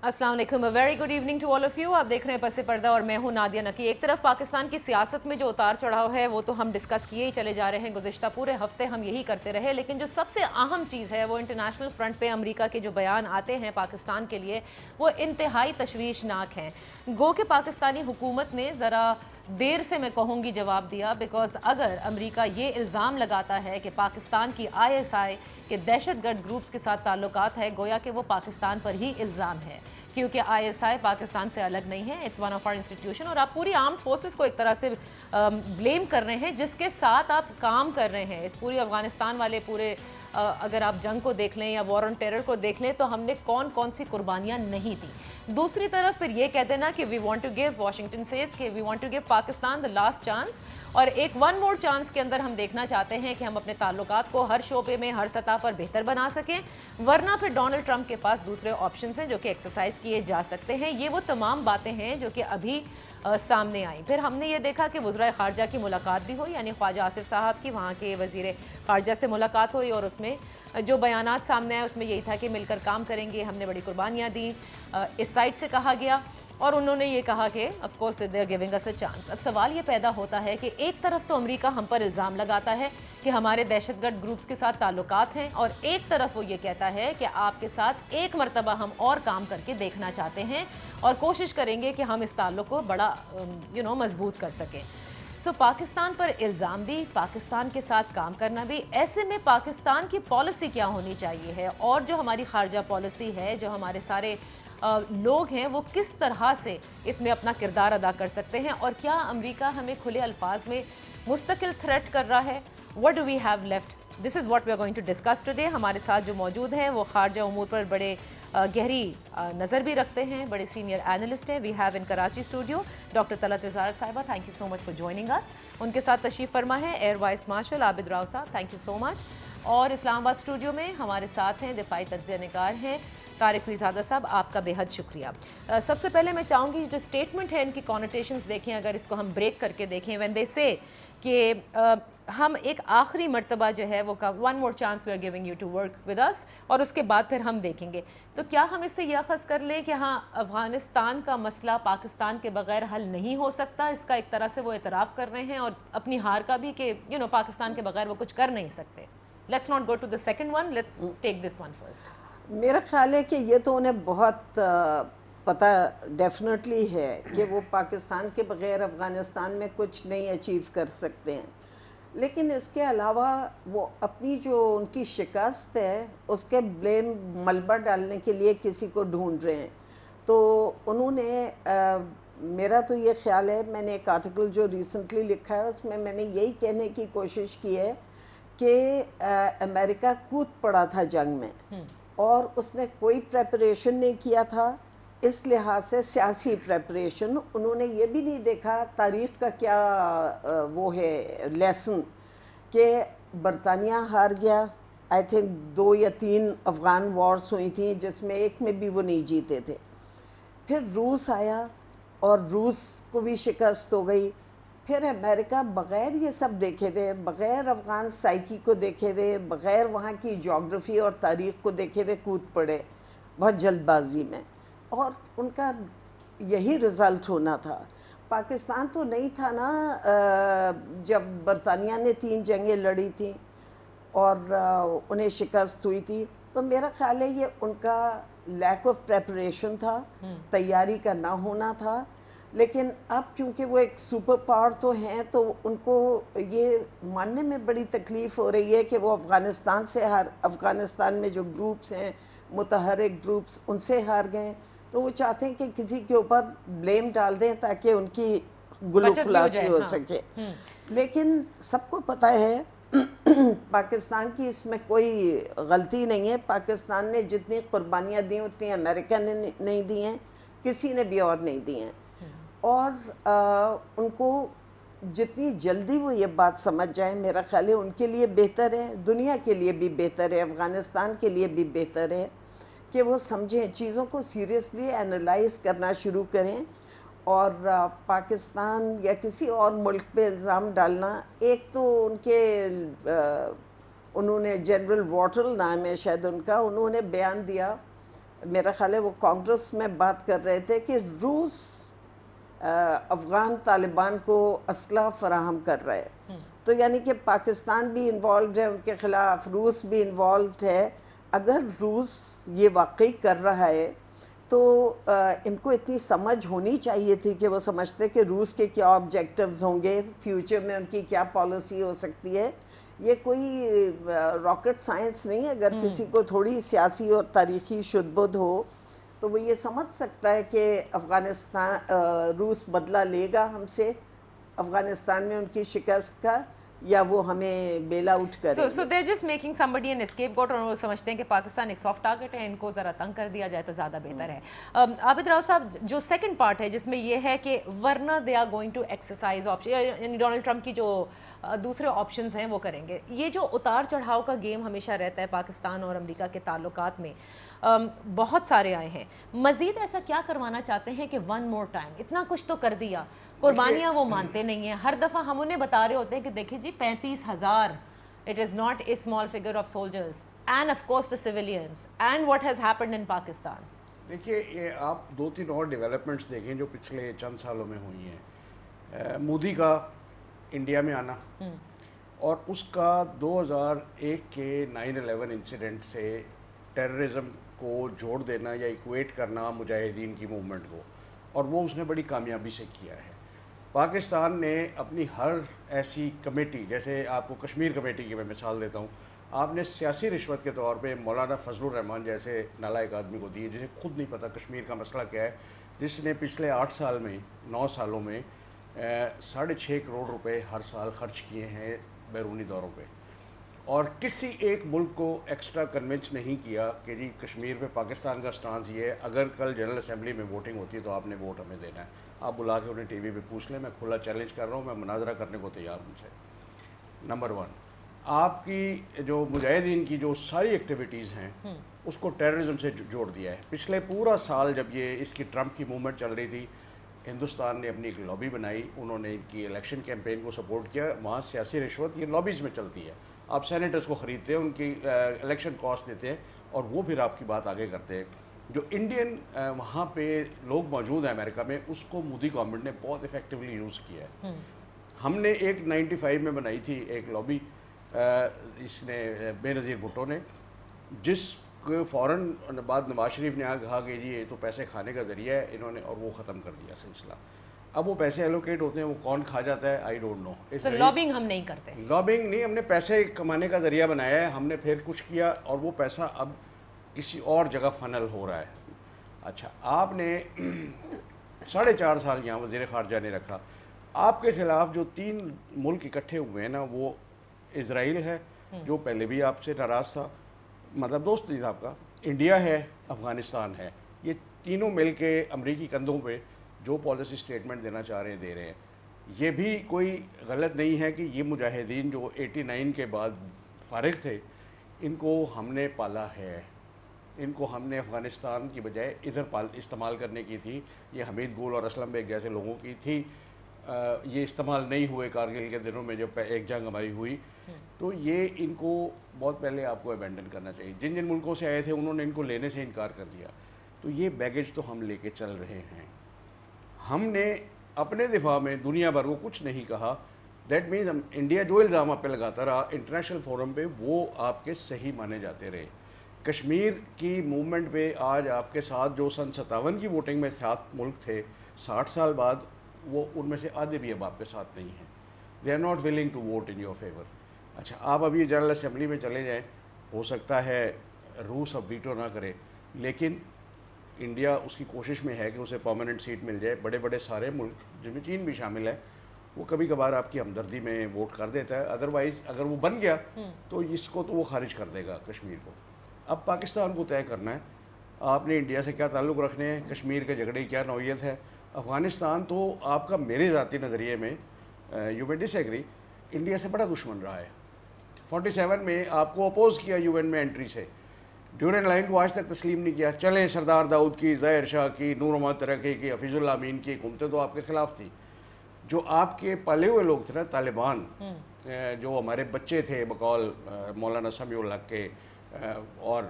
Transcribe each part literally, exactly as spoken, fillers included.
अस्सलाम वालेकुम, a very good evening to all of you. आप देख रहे हैं पसे पर्दा और मैं हूं नादिया नकी। एक तरफ पाकिस्तान की सियासत में जो उतार चढ़ाव है वो तो हम डिस्कस किए ही चले जा रहे हैं, गुज़िश्ता पूरे हफ्ते हम यही करते रहे, लेकिन जो सबसे अहम चीज़ है वो इंटरनेशनल फ्रंट पे अमेरिका के जो बयान आते हैं पाकिस्तान के लिए वो इंतहाई तशवीशनाक हैं। गो कि पाकिस्तानी हुकूमत ने ज़रा देर से मैं कहूँगी जवाब दिया, बिकॉज अगर अमेरिका ये इल्ज़ाम लगाता है कि पाकिस्तान की आई एस आई के दहशतगर्द ग्रुप्स के साथ ताल्लुकात है, गोया कि वो पाकिस्तान पर ही इल्ज़ाम है, क्योंकि आई एस आई पाकिस्तान से अलग नहीं है, it's one of our institution. और आप पूरी आर्म्ड फोर्सेस को एक तरह से ब्लेम कर रहे हैं जिसके साथ आप काम कर रहे हैं। इस पूरी अफगानिस्तान वाले पूरे आ, अगर आप जंग को देख लें या वॉर ऑन टेरर को देख लें तो हमने कौन कौन सी कुर्बानियां नहीं दी। दूसरी तरफ फिर ये कह देना कि we want to give, Washington says कि we want to give Pakistan the last chance, और एक वन मोर चांस के अंदर हम देखना चाहते हैं कि हम अपने ताल्लुकात को हर शोबे में हर सतह पर बेहतर बना सकें, वरना फिर डोनाल्ड ट्रंप के पास दूसरे ऑप्शन हैं जो कि एक्सरसाइज किए जा सकते हैं। ये वो तमाम बातें हैं जो कि अभी आ, सामने आई। फिर हमने ये देखा कि वज़राए ख़ारजा की मुलाकात भी हुई, यानी ख्वाजा आसिफ साहब की वहाँ के वज़ीर ख़ारजा से मुलाकात हुई, और उसमें जो बयानात सामने आए उसमें यही था कि मिलकर काम करेंगे, हमने बड़ी कुर्बानियाँ दी, इस साइड से कहा गया। और उन्होंने ये कहा कि of course they are giving us a chance. अब सवाल ये पैदा होता है कि एक तरफ तो अमेरिका हम पर इल्ज़ाम लगाता है कि हमारे दहशतगर्द ग्रुप्स के साथ ताल्लुकात हैं, और एक तरफ वो ये कहता है कि आपके साथ एक मरतबा हम और काम करके देखना चाहते हैं और कोशिश करेंगे कि हम इस ताल्लुक को बड़ा यू नो मजबूत कर सकें। सो so, पाकिस्तान पर इल्ज़ाम भी, पाकिस्तान के साथ काम करना भी। ऐसे में पाकिस्तान की पॉलिसी क्या होनी चाहिए है, और जो हमारी खारजा पॉलिसी है, जो हमारे सारे आ, लोग हैं वो किस तरह से इसमें अपना किरदार अदा कर सकते हैं, और क्या अमेरिका हमें खुले अल्फाज में मुस्तकिल थ्रेट कर रहा है? What do we have left? This is what we are going to discuss today. हमारे साथ जो मौजूद हैं वो खारजा उमूर पर बड़े गहरी नज़र भी रखते हैं, बड़े सीनियर एनालिस्ट हैं। We have in Karachi studio doctor Talat Wazarat sahiba, thank you so much for joining us. उनके साथ तशरीफ़ फरमा है air vice marshal Abid Rao sahab, thank you so much. और इस्लामाबाद स्टूडियो में हमारे साथ हैं दिफाई तज्ज़िया निगार हैं तारिक मीरज़ादा साहब, आपका बेहद शुक्रिया। uh, सबसे पहले मैं चाहूँगी जो स्टेटमेंट है इनकी कॉनोटेशंस देखें, अगर इसको हम ब्रेक करके देखें, व्हेन दे से कि uh, हम एक आखिरी मर्तबा जो है वो का one more chance we are giving you to work with us, और उसके बाद फिर हम देखेंगे, तो क्या हम इससे यह अखज़ कर लें कि हाँ अफ़गानिस्तान का मसला पाकिस्तान के बगैर हल नहीं हो सकता? इसका एक तरह से वो एतराफ़ कर रहे हैं और अपनी हार का भी कि यू नो पाकिस्तान के बगैर वो कुछ कर नहीं सकते। Let's not go to the second one, let's take this one first. मेरा ख्याल है कि ये तो उन्हें बहुत पता डेफिनेटली है कि वो पाकिस्तान के बग़ैर अफ़गानिस्तान में कुछ नहीं अचीव कर सकते हैं, लेकिन इसके अलावा वो अपनी जो उनकी शिकस्त है उसके ब्लेम मलबा डालने के लिए किसी को ढूंढ रहे हैं। तो उन्होंने आ, मेरा तो ये ख्याल है, मैंने एक आर्टिकल जो रिसेंटली लिखा है उसमें मैंने यही कहने की कोशिश की है कि अमेरिका कूद पड़ा था जंग में और उसने कोई प्रेपरेशन नहीं किया था। इस लिहाज से सियासी प्रेपरेशन, उन्होंने ये भी नहीं देखा तारीख़ का क्या वो है लेसन कि बरतानिया हार गया। आई थिंक दो या तीन अफ़गान वॉर्स हुई थी जिसमें एक में भी वो नहीं जीते थे। फिर रूस आया और रूस को भी शिकस्त हो गई। फिर अमेरिका बग़ैर ये सब देखे हुए, बग़ैर अफ़गान साइकी को देखे हुए, बग़ैर वहाँ की जोग्राफ़ी और तारीख़ को देखे हुए कूद पड़े बहुत जल्दबाजी में, और उनका यही रिज़ल्ट होना था। पाकिस्तान तो नहीं था ना जब बरतानिया ने तीन जंगें लड़ी थी और उन्हें शिकस्त हुई थी। तो मेरा ख्याल है ये उनका लैक ऑफ प्रेपरेशन था, तैयारी का ना होना था। लेकिन अब चूँकि वो एक सुपर पावर तो हैं, तो उनको ये मानने में बड़ी तकलीफ़ हो रही है कि वो अफ़गानिस्तान से हार, अफ़गानिस्तान में जो ग्रुप्स हैं मुतहरिक ग्रुप्स, उनसे हार गए। तो वो चाहते हैं कि किसी के ऊपर ब्लेम डाल दें ताकि उनकी गुलो खुलासी हो सके। लेकिन सबको पता है पाकिस्तान की इसमें कोई गलती नहीं है। पाकिस्तान ने जितनी कुर्बानियाँ दी उतनी अमेरिका ने नहीं दी हैं, किसी ने भी और नहीं दी हैं। और आ, उनको जितनी जल्दी वो ये बात समझ जाए, मेरा ख्याल है उनके लिए बेहतर है, दुनिया के लिए भी बेहतर है, अफ़गानिस्तान के लिए भी बेहतर है कि वो समझें, चीज़ों को सीरियसली एनालाइज करना शुरू करें। और आ, पाकिस्तान या किसी और मुल्क पे इल्ज़ाम डालना, एक तो उनके आ, उन्होंने जनरल वॉटल नाम है शायद उनका, उन्होंने बयान दिया میرا خیال ہے وہ کانگریس میں بات کر رہے تھے کہ روس افغان طالبان کو اسلحہ فراہم کر رہے ہیں، تو یعنی کہ پاکستان بھی انوالوڈ ہے ان کے خلاف، روس بھی انوالوڈ ہے. اگر روس یہ واقعی کر رہا ہے تو ان کو اتنی سمجھ ہونی چاہیے تھی کہ وہ سمجھتے کہ روس کے کیا آبجیکٹیوز ہوں گے، فیوچر میں ان کی کیا پالیسی ہو سکتی ہے. یہ کوئی راکٹ سائنس نہیں ہے. اگر کسی کو تھوڑی سیاسی اور تاریخی شد بدھ ہو تو وہ یہ سمجھ سکتا ہے کہ افغانستان روس بدلہ لے گا ہم سے افغانستان میں ان کی شکست کا، یا وہ ہمیں بیل آؤٹ کریں گے. So they just making somebody an scapegoat، اور وہ سمجھتے ہیں کہ پاکستان ایک سافٹ ٹارگٹ ہے، ان کو ذرا تنگ کر دیا جائے تو زیادہ بہتر ہے. عابد راؤ صاحب، جو سیکنڈ پارٹ ہے جس میں یہ ہے کہ ورنہ they are going to exercise option, یعنی ڈونلڈ ٹرمپ کی جو دوسرے آپشنز ہیں وہ کریں گے. یہ جو اتار چڑھاؤ کا گیم ہمیشہ رہتا ہے پاکستان اور امریکہ کے تعلقات میں، بہت سارے آئے ہیں. مزید ایسا کیا کروانا چاہتے ہیں کہ ون مور ٹائم؟ اتنا کچھ تو کر دیا، قربانیاں وہ مانتے نہیں ہیں. ہر دفعہ ہم انہیں بتا رہے ہوتے ہیں کہ دیکھیں جی پینتیس ہزار، it is not a small figure of soldiers and of course the civilians and what has happened in Pakistan. دیکھیے یہ آپ دو تین اور ڈیولپمنٹس دیکھیں جو پچھلے چند سالوں میں ہوئی ہیں. مودی کا انڈیا میں آنا اور اس کا دو ہزار ایک کے نائن الیون انسیڈنٹ سے ٹیررزم کو جوڑ دینا یا ایکویٹ کرنا مجاہدین کی موومنٹ کو، اور وہ اس نے بڑی کامیابی سے کیا ہے. پاکستان نے اپنی ہر ایسی کمیٹی، جیسے آپ کو کشمیر کمیٹی کی میں مثال دیتا ہوں، آپ نے سیاسی رشوت کے طور پہ مولانا فضل الرحمان جیسے نالائق آدمی کو دی، جسے خود نہیں پتہ کشمیر کا مسئلہ کیا ہے، جس نے پچھلے آٹھ سال میں نو سالوں میں ساڑھے چھ کروڑ روپے ہر سال خرچ کیے ہیں بیرونی دوروں پہ، اور کسی ایک ملک کو ایکسٹرا کنونس نہیں کیا کہ جی کشمیر پہ پاکستان کا سٹانس یہ ہے، اگر کل جنرل اسمبلی میں ووٹنگ ہوتی ہے تو آپ نے ووٹ ہمیں دینا ہے. آپ بلا کے انہیں ٹی وی پہ پوچھ لیں، میں کھلا چیلنج کر رہا ہوں، میں مناظرہ کرنے کو تیار ہوں سے. نمبر ون، آپ کی جو مجاہدین کی جو ساری ایکٹیویٹیز ہیں اس کو ٹیررزم سے جوڑ دیا ہے. پچھلے پورا سال جب یہ اس کی ٹرمپ کی موومنٹ چل رہی تھی، ہندوستان نے اپنی ایک لابی بنائی، انہوں نے ان کی الیکشن کیمپین کو سپورٹ کیا. وہاں سیاسی رشوت یہ لابیز میں چلتی ہے، آپ سینیٹرز کو خریدتے ہیں، ان کی الیکشن کاسٹ دیتے ہیں اور وہ پھر آپ کی بات آگے کرتے ہیں. جو انڈین وہاں پہ لوگ موجود ہیں امریکہ میں، اس کو مودی گورنمنٹ نے بہت افیکٹولی یوز کیا ہے. ہم نے ایک نائنٹی فائیو میں بنائی تھی ایک لابی، اس نے بے نظیر بھٹو نے، جس کو فوراً بعد نواز شریف نے آ کہا کہ جی یہ تو پیسے کھانے کا ذریعہ ہے انہوں نے، اور وہ ختم کر دیا سلسلہ. اب وہ پیسے ایلوکیٹ ہوتے ہیں، وہ کون کھا جاتا ہے I don't know. So lobbying ہم نہیں کرتے، لابنگ نہیں، ہم نے پیسے کمانے کا ذریعہ بنایا ہے. ہم نے پھر کچھ کیا اور وہ پیسہ اب کسی اور جگہ فنل ہو رہا ہے. اچھا، آپ نے ساڑھے چار سال یہاں وزیر خارجہ نے رکھا. آپ کے خلاف جو تین ملک اکٹھے ہوئے ہیں نا، وہ اسرائیل ہے جو پہلے بھی آپ سے ناراض تھا، مطلب دوست نہیں تھا آپ کا، انڈیا ہے، افغانستان ہے. یہ تینوں مل کے امریکی کندھوں پہ جو پالیسی سٹیٹمنٹ دینا چاہ رہے ہیں دے رہے ہیں. یہ بھی کوئی غلط نہیں ہے کہ یہ مجاہدین جو ایٹی نائن کے بعد فارغ تھے، ان کو ہم نے پالا ہے، ان کو ہم نے افغانستان کی بجائے ادھر پال استعمال کرنے کی تھی. یہ حمید گول اور اسلم بیگ جیسے لوگوں کی تھی، یہ استعمال نہیں ہوئے کارگل کے دنوں میں جب ایک جنگ ہماری ہوئی. تو یہ ان کو بہت پہلے آپ کو ابینڈن کرنا چاہیے. جن جن ملکوں سے آئے تھے انہوں نے ان کو لینے سے انکار کر دیا. تو یہ بیگیج تو ہم لے کے چل رہے ہیں. ہم نے اپنے دفاع میں دنیا بھر کو کچھ نہیں کہا. دیٹ مینز ہم انڈیا جو الزام آپ پہ لگاتا رہا انٹرنیشنل فورم پہ، وہ آپ کے صحیح مانے جاتے رہے. کشمیر کی موومنٹ پہ آج آپ کے ساتھ جو سن ستاون کی ووٹنگ میں سات ملک تھے، ساٹھ سال بعد وہ ان میں سے آدھے بھی اب آپ کے ساتھ نہیں ہیں. They are not willing to vote in your favour. اچھا، آپ ابھی جنرل اسمبلی میں چلے جائیں، ہو سکتا ہے روس اب ویٹو نہ کرے، لیکن انڈیا اس کی کوشش میں ہے کہ اسے پرماننٹ سیٹ مل جائے. بڑے بڑے سارے ملک جن میں چین بھی شامل ہے، وہ کبھی کبھار آپ کی ہمدردی میں ووٹ کر دیتا ہے. ادروائز اگر وہ بن گیا تو اس کو تو وہ خارج کر دے گا کشمیر کو. اب پاکستان کو طے کرنا ہے آپ نے انڈیا سے کیا تعلق رکھنے ہیں، کشمیر کے جھگڑے کی کیا نوعیت ہے. افغانستان تو آپ کا میرے ذاتی نظریے میں، یو میں ڈس ایگری، انڈیا سے بڑا دشمن رہا ہے. فورٹی سیون میں آپ کو اپوز کیا یو این میں انٹری سے، ڈیورنڈ لائن کو آج تک تسلیم نہیں کیا. چلیں سردار داؤد کی، ظاہر شاہ کی، نور محمد ترکی کی، حفیظ اللہ امین کی حکومتیں تو آپ کے خلاف تھی. جو آپ کے پالے ہوئے لوگ تھے نا طالبان، جو ہمارے بچے تھے بقول مولانا سمیع الحق کے اور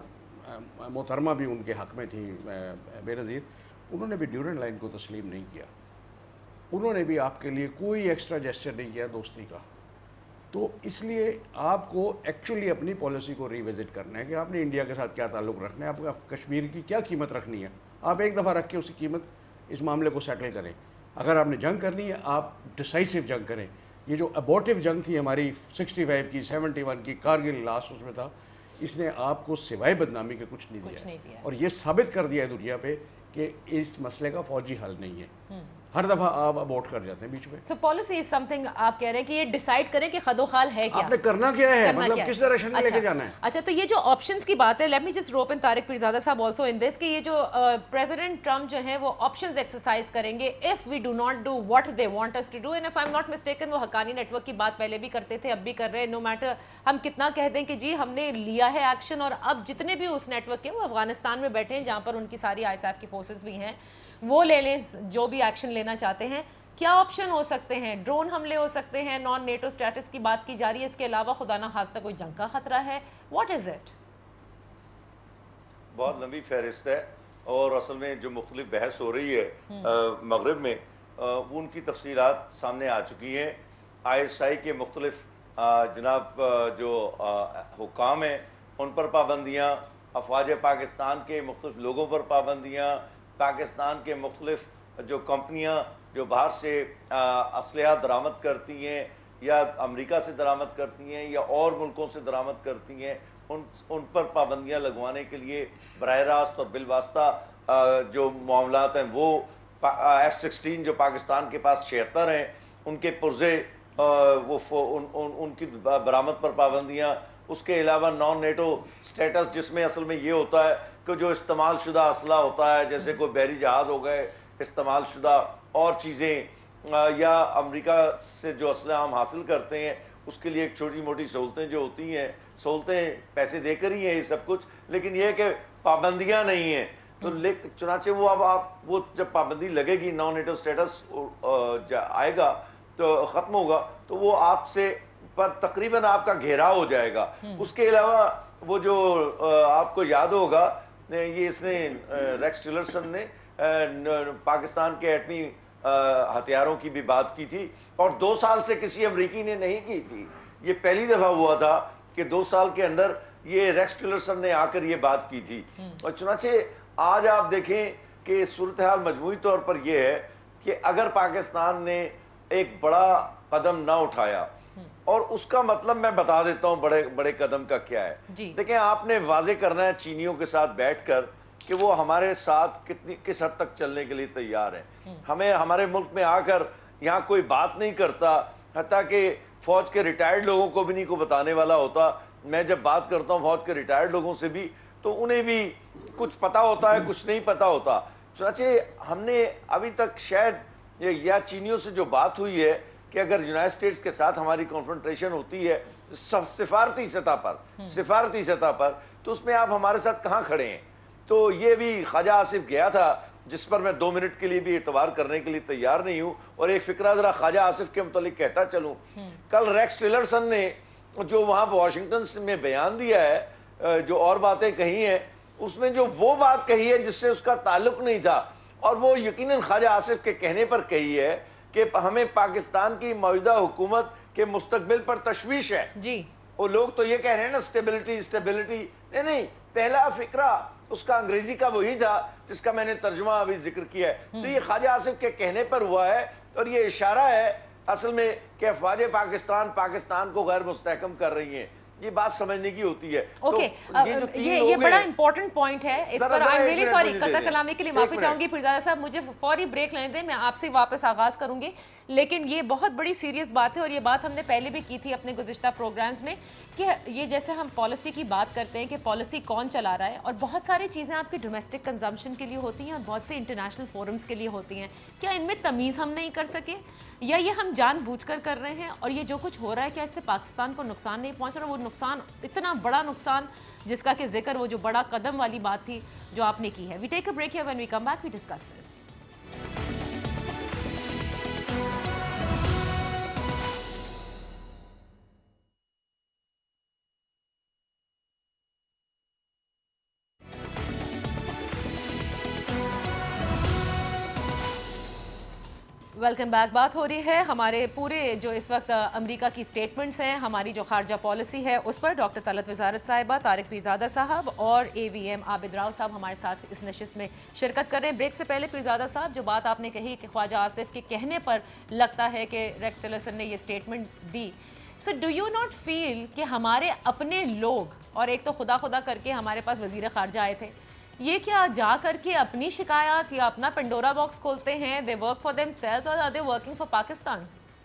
मोहतरमा भी उनके हक़ में थी बेनज़ीर, उन्होंने भी ड्यूरेंट लाइन को तस्लीम नहीं किया, उन्होंने भी आपके लिए कोई एक्स्ट्रा जेस्चर नहीं किया दोस्ती का। तो इसलिए आपको एक्चुअली अपनी पॉलिसी को रिविज़िट करना है कि आपने इंडिया के साथ क्या ताल्लुक़ रखना है, आपका कश्मीर की क्या कीमत रखनी है। आप एक दफ़ा रख के उसकी कीमत इस मामले को सेटल करें। अगर आपने जंग करनी है आप डिसाइसिव जंग करें। ये जो अबॉर्टिव जंग थी हमारी सिक्सटी फाइव की, सेवेंटी वन की, कारगिल लास्ट उसमें था, इसने आपको सिवाय बदनामी के कुछ नहीं दिया, कुछ नहीं दिया। और ये साबित कर दिया है दुनिया पे कि इस मसले का फौजी हल नहीं है। हर दफ़ा आप अबॉर्ट कर जाते हैं बीच में। सो पॉलिसी इज समथिंग आप कह रहे हैं कि ये डिसाइड करें कि खदोखाल है क्या, आपने करना क्या है, करना मतलब क्या किस है? डायरेक्शन में अच्छा, लेके जाना है। अच्छा, तो ये जो ऑप्शंस की बात है, let me just rope in Tariq Pirzada sahab also in this कि ये जो प्रेसिडेंट ट्रम्प जो है वो ऑप्शंस एक्सरसाइज करेंगे if we do not do what they want us to do. And if I am not mistaken वो हक्कानी नेटवर्क की बात पहले भी करते थे, अब भी कर रहे हैं। नो मैटर हम कितना कह दें कि जी हमने लिया है एक्शन, और अब जितने भी उस नेटवर्क के वो अफगानिस्तान में बैठे हैं जहाँ पर उनकी सारी आई एस एफ की फोर्सेज भी हैं, वो ले लें जो भी एक्शन लेना चाहते हैं। क्या ऑप्शन हो सकते हैं? ड्रोन हमले हो सकते हैं, नॉन नेटो स्टेटस की बात की जा रही है, इसके अलावा खुदा ना खास्ता कोई जंग का खतरा है, व्हाट इज इट? बहुत लंबी फहरिस्त है, और असल में जो मुख्तलिफ बहस हो रही है मगरब में, वो उनकी तफसीलात सामने आ चुकी हैं। आई एस आई के मुख्तलिफ जनाब जो हुकाम हैं उन पर पाबंदियाँ, अफवाज पाकिस्तान के मुख्तलिफ लोगों पर पाबंदियाँ, पाकिस्तान के मुख्तलिफ जो कंपनियाँ जो बाहर से असलहा दरामद करती हैं या अमेरिका से दरामद करती हैं या और मुल्कों से दरामद करती हैं, उन उन पर पाबंदियाँ लगवाने के लिए बराह रास्त और बिलवास्ता जो मामलात हैं वो एफ सिक्सटीन जो पाकिस्तान के पास छिहत्तर हैं उनके पुर्जे वो उन, उन, उनकी बरामद पर पाबंदियाँ। उसके अलावा नॉन नेटो स्टेटस जिसमें असल में ये होता है कि जो इस्तेमाल शुदा असला होता है, जैसे कोई बहरी जहाज़ हो गए, इस्तेमाल शुदा और चीज़ें, या अमेरिका से जो असला हम हासिल करते हैं उसके लिए एक छोटी मोटी सहूलतें जो होती हैं, सहूलतें पैसे देकर ही हैं ये सब कुछ, लेकिन ये कि पाबंदियाँ नहीं हैं। तो लेकिन चुनाचे वो अब आप वो जब पाबंदी लगेगी, नॉन नेटो स्टेटस आएगा तो ख़त्म होगा, तो वो आपसे पर तकरीबन आपका घेराव हो जाएगा। उसके अलावा वो जो आपको याद होगा ये इसने रेक्स टिलरसन ने पाकिस्तान के एटमी हथियारों की भी बात की थी, और दो साल से किसी अमरीकी ने नहीं की थी। ये पहली दफा हुआ था कि दो साल के अंदर ये रेक्स टिलरसन ने आकर ये बात की थी। और चुनाचे आज आप देखें कि सूरत हाल मजमूई तौर पर यह है कि अगर पाकिस्तान ने एक बड़ा कदम ना उठाया, और उसका मतलब मैं बता देता हूं बड़े बड़े कदम का क्या है। देखें, आपने वाजे करना है चीनियों के साथ बैठकर कि वो हमारे साथ कितनी किस हद तक चलने के लिए तैयार हैं। हमें हमारे मुल्क में आकर यहाँ कोई बात नहीं करता, हत्ता कि फौज के रिटायर्ड लोगों को भी नहीं को बताने वाला होता। मैं जब बात करता हूँ फौज के रिटायर्ड लोगों से भी, तो उन्हें भी कुछ पता होता है, कुछ नहीं पता होता। चाचे, हमने अभी तक शायद या चीनियों से जो बात हुई है कि अगर यूनाइटेड स्टेट्स के साथ हमारी कॉन्फ्रंटेशन होती है सिफारती सतह पर सिफारती सतह पर तो उसमें आप हमारे साथ कहाँ खड़े हैं। तो ये भी ख्वाजा आसिफ गया था, जिस पर मैं दो मिनट के लिए भी एतबार करने के लिए तैयार नहीं हूं। और एक फिक्रा जरा ख्वाजा आसिफ के मुतालिक कहता चलूं, कल रेक्स टिलरसन ने जो वहां वॉशिंगटन में बयान दिया है, जो और बातें कही हैं, उसमें जो वो बात कही है जिससे उसका ताल्लुक नहीं था, और वो यकीनन ख्वाजा आसिफ के कहने पर कही है कि हमें पाकिस्तान की मौजूदा हुकूमत के मुस्तकबिल पर तशवीश है जी। वो लोग तो ये कह रहे हैं ना स्टेबिलिटी स्टेबिलिटी, नहीं नहीं, पहला फिक्रा उसका अंग्रेजी का वही था जिसका मैंने तर्जुमा अभी जिक्र किया है। तो ये ख्वाजा आसिफ के कहने पर हुआ है, और ये इशारा है असल में कि अफवाज पाकिस्तान पाकिस्तान को गैर मुस्तहकम कर रही हैं। ये बात समझने की होती है। ओके, okay, ये ये, ये बड़ा इंपॉर्टेंट पॉइंट है, इस पर आई एम रियली सॉरी, कतर कलामी के लिए माफी चाहूंगी पीरजादा साहब, मुझे फौरी ब्रेक लेने दें, मैं आपसे वापस आगाज करूंगी। लेकिन ये बहुत बड़ी सीरियस बात है, और ये बात हमने पहले भी की थी अपने गुज़िश्ता प्रोग्राम्स में कि ये जैसे हम पॉलिसी की बात करते हैं कि पॉलिसी कौन चला रहा है, और बहुत सारी चीज़ें आपकी डोमेस्टिक कंजम्पशन के लिए होती हैं और बहुत सी इंटरनेशनल फोरम्स के लिए होती हैं। क्या इनमें तमीज़ हम नहीं कर सके, या ये हम जानबूझकर कर रहे हैं? और ये जो कुछ हो रहा है क्या इससे पाकिस्तान को नुकसान नहीं पहुंच रहा? वो नुकसान इतना बड़ा नुकसान जिसका कि जिक्र वो जो बड़ा कदम वाली बात थी जो आपने की है। We take a break here, when we come back we discuss this. Welcome back. بات ہو رہی ہے ہمارے پورے جو اس وقت امریکہ کی سٹیٹمنٹس ہیں, ہماری جو خارجہ پالیسی ہے اس پر. ڈاکٹر طلعت وزارت صاحبہ, طارق پیرزادہ صاحب اور اے وی ایم عابد راؤ صاحب ہمارے ساتھ اس نشست میں شرکت کر رہے ہیں. بریک سے پہلے پیرزادہ صاحب, جو بات آپ نے کہی کہ خواجہ آصف کے کہنے پر لگتا ہے کہ ریکس ٹیلرسن نے یہ سٹیٹمنٹ دی, so do you not feel کہ ہمارے اپنے لوگ, اور ایک تو خدا خدا کر کے ہمارے پاس وزیر خارجہ آئے تھے, یہ کیا جا کر کے اپنی شکایات یا اپنا پنڈورا باکس کھولتے ہیں؟ they work for themselves or are they working for Pakistan?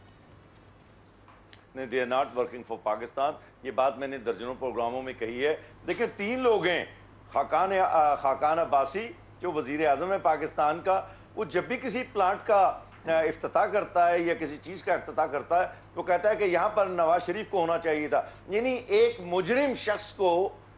نہیں, they are not working for Pakistan. یہ بات میں نے درجنوں پروگراموں میں کہی ہے. دیکھیں تین لوگ ہیں, خاقان خاقان عباسی جو وزیر اعظم ہے پاکستان کا, وہ جب بھی کسی پلانٹ کا افتتاح کرتا ہے یا کسی چیز کا افتتاح کرتا ہے وہ کہتا ہے کہ یہاں پر نواز شریف کو ہونا چاہیے تھا. یعنی ایک مجرم شخص کو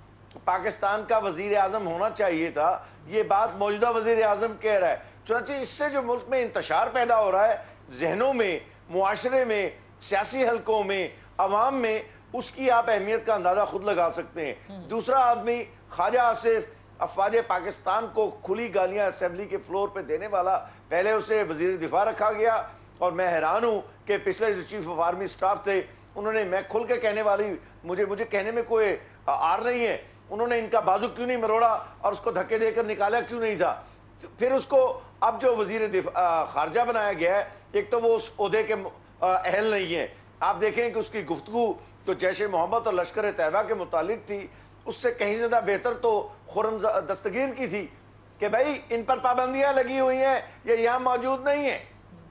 پاکستان کا وزیر اعظم ہونا چاہیے تھا, یہ بات موجودہ وزیر اعظم کہہ رہا ہے. چنانچہ اس سے جو ملک میں انتشار پیدا ہو رہا ہے, ذہنوں میں, معاشرے میں, سیاسی حلقوں میں, عوام میں, اس کی آپ اہمیت کا اندازہ خود لگا سکتے ہیں. دوسرا آدمی خواجہ آصف, افواج پاکستان کو کھلی گالیاں اسمبلی کے فلور پہ دینے والا, پہلے اسے وزیر دفاع رکھا گیا, اور میں حیران ہوں کہ پچھلے جو چیف آف آرمی سٹاف تھے انہوں نے, میں کھل کے کہنے والی, مجھے مجھے کہنے میں کوئی آر نہیں ہے, انہوں نے ان کا بازو کیوں نہیں مروڑا اور اس کو دھکے دے کر نکالا کیوں نہیں تھا. پھر اس کو اب جو وزیر خارجہ بنایا گیا ہے, ایک تو وہ اس عہدے کے اہل نہیں ہیں. آپ دیکھیں کہ اس کی گفتگو جو جیش محمد اور لشکر طیبہ کے متعلق تھی, اس سے کہیں زیادہ بہتر تو خرم دستگیر کی تھی کہ بھائی ان پر پابندیاں لگی ہوئی ہیں, یہ یہاں موجود نہیں ہیں,